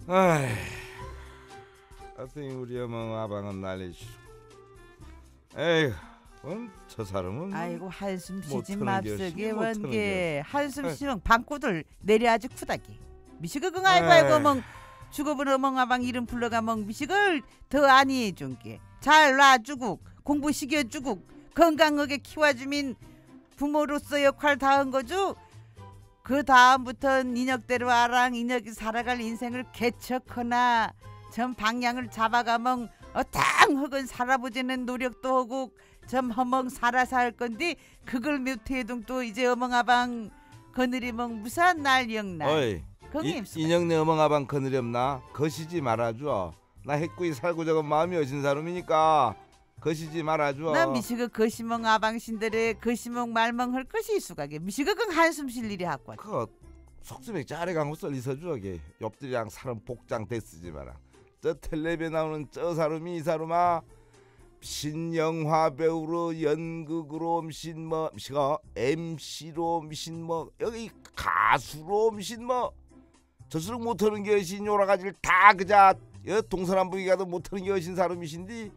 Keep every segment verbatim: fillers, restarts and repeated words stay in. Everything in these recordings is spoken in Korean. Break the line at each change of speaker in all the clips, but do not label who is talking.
아이, 하여튼 우리 어멍 아방은 난리시오. 에휴, 음, 저 사람은
아이고 한숨
못
쉬지
트는 게,
맙소게
못 트는
원게
게.
한숨
에이.
쉬면 방구들 내려 아주 쿠다기 미식을 아이고
에이.
아이고 어멍 죽어본 어멍아방 이름 불러가 멍 미식을 더 아니 해준게 잘 놔주고 공부 시켜주고 건강하게 키워주민 부모로서 역할 다 한 거죠. 그 다음부터는 인혁대로 아랑 인혁이 살아갈 인생을 개척하나 전 방향을 잡아가멍 어탕 흑은 살아보자는 노력도 하고 좀 허멍 살아서 할 건데 그걸 못해도 또 이제 어멍아방 거느리멍 무산 날 영날
어이, 이, 인형네 어멍 아방 거느렵나? 거시지 말아줘. 나 핵구이 살고 저건 마음이 어진 사람이니까 거시지 말아줘.
나 미식의 거시멍 아방신들의 거시멍 말멍 할 것이 있수가게 미식의 그 한숨 쉴 일이 하고
그 속수맥 짜리 강고 썰리서 주어게 옆들이랑 사람 복장 대쓰지 마라. 저 텔레비에 나오는 저 사람이 이 사람아 신영화 배우로 연극으로 미신 뭐 미시가 엠씨로 미신 뭐 여기 가수로 미신 뭐 저수록 못하는 게 여신 여러 가지를 다 그자 동서남북이 가도 못하는 게 여신 사람이신디.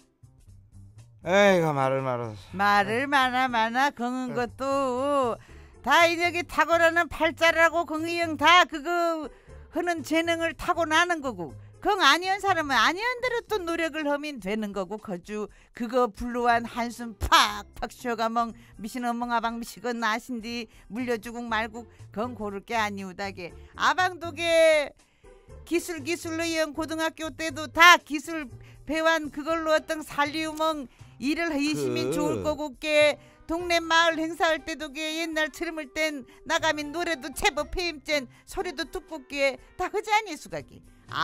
에이가 말을 말아
말을 많아 많아 긍은 것도 다 인혁이 탁월하는 팔자라고 긍이형 다 그거 하는 재능을 타고나는 거고 긍 아니한 사람은 아니한 대로 또 노력을 하면 되는 거고 거주 그거 불루한 한숨 팍팍 쉬어가멍 미신 어멍아방 미식은 나신디 물려주고 말고 그건 고를 게 아니우다게 아방도게 기술 기술로 이형 고등학교 때도 다 기술 배완 그걸로 어떤 살리우멍 일을 하시면
그...
좋을 거고 게 동네 마을 행사할 때도 게 옛날 처럼을 땐 나가면 노래도 제법 페임젠 소리도 두껍게 다 하지 아니 수가기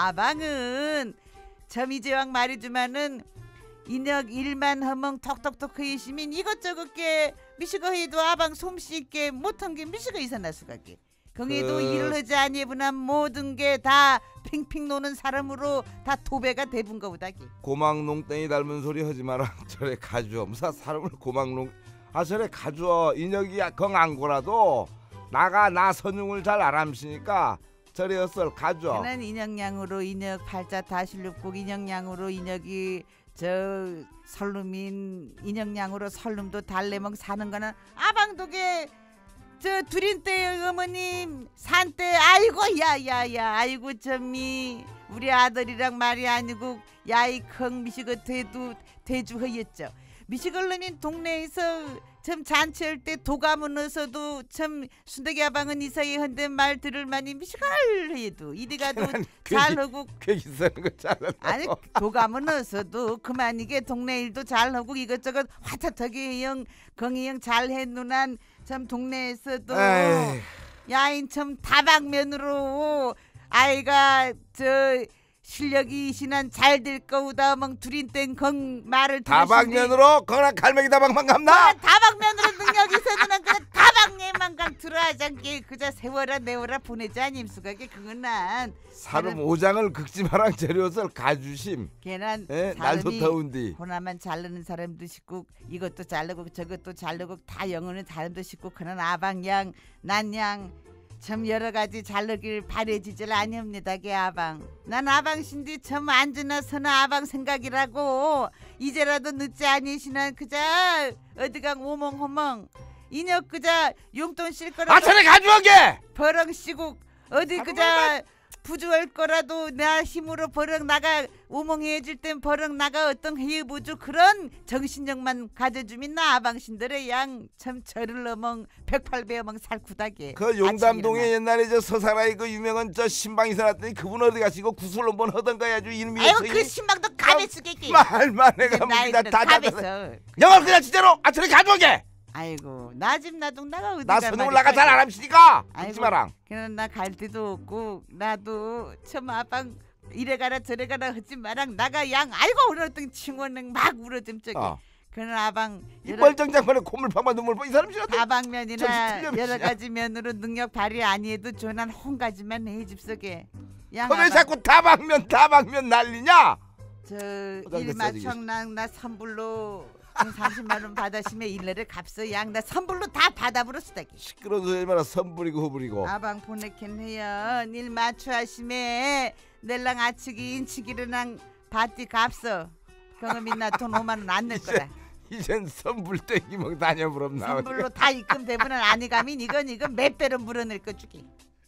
아방은 점 이제왕 말이지만은 인혁 일만 허멍 톡톡톡 하시면 이것저것 게 미식어 해도 아방 솜씨 있게 못한 게 미식어 있었나 수가기 거기도
그...
일을 하지 아니구나 모든 게 다 핑핑 노는 사람으로 다 도배가 대분 거보다기
고막농땡이 닮은 소리 하지 마라. 저래 가주어 무사 사람을 고막농 아 저래 가주어 인혁이 건안고라도 나가 나 선용을 잘 알암시니까 저래 어썰 가주어
저는 인혁양으로 인혁 팔자 다 실룩고 인혁양으로 인혁이 저 설름인 인혁양으로 설름도 달래먹 사는 거는 아방독에 저 두린때 어머님 산때 아이고 야야야 아이고 점미 우리 아들이랑 말이 아니고 야이 컹 미식어 대두 대주허였죠. 미식얼름인 동네에서 참 잔치할 때 도감은 어서도 참 순덕이 아방은 이사이 헌데 말 들을 만이 미식얼 해도 이리가도 잘하고
괜히 쓰는 거 잘하고
아니 도감은 어서도 그만이게 동네 일도 잘하고 이것저것 화타하게 형 건이형 잘해 누난 참 동네에서도
에이.
야인 참 다방면으로 아이가 저 실력이 신한 잘 될 거우다 멍 두린땡 건 말을
다방면으로 거나 갈매기 다방만 감나
다방면으로 능력이 있어도는 그냥 다방에만 강 들어하장게 그저 세워라 내워라 보내자 아님수가게 그건 난
사람 오장을 극지마랑 재료설 가주심
걔는
에? 날도 더운디
호나만 자르는 사람도 싶고 이것도 자르고 저것도 자르고 다 영어는 사람도 싶고 그는 아방양 난양 참 여러가지 잘르길 바래지질 아니옵니다. 게 아방 난 아방신디 참 안주나 서나 아방 생각이라고 이제라도 늦지 아니시나 그자 어디가 오멍호멍 인혁 그자 용돈 실 거라도
아차례 가져오게
버럭 씨고 어디 그자 부주할 거라도 나 힘으로 버럭 나가 오멍해질 땐 버럭 나가 어떤 해부주 그런 정신력만 가져주면 나 아방신들의 양 참 저를 어멍 백팔배 어멍 살구다게
그 용담동에 옛날에 저 서사라이 그 유명한 저 신방이 살았더니 그분 어디 가시고 구슬 한번 하던가 해가지고 이름이
아유 그 신방도 감에 쓰겠기
말만 해가 뭡니다 다
감에서
영화 그냥 진짜로 아차례 가져오게
아이고 나 집 나동 나가 어디가
나 손을 올라가 잘 알람시니까 듣지마랑
그냥 나 갈 데도 없고 나도 참 아방 이래 가라 저래 가라 하지 마랑 나가 양 아이고 울었던 친구는 막 울어좀 저기
어.
그는 아방
이 멀쩡장판에 콧물파만 눈물 이 사람 싫어
다방면이나 여러 가지 면으로 능력 발휘 아니해도 전한 한 가지만 해 집속에
양 왜 자꾸 다방면 다방면 난리냐
저 일마청랑 나 선불로 삼십만 원 받으시면 일내를 값서 양다 선불로 다 받아버려 쓰다기.
시끄러운 소리 마라. 선불이고 후불이고.
아방 보내긴 해요. 일 맞춰 하심에 낼랑 아치기 인치기르랑 바띠 값서 경험이나 돈 오만 원 안 낼 거라.
이젠 선불 땡기면 다녀부럽나.
선불로 다 입금 되면은 아니가민 이건 이건 몇 배로 물어낼 거 주기.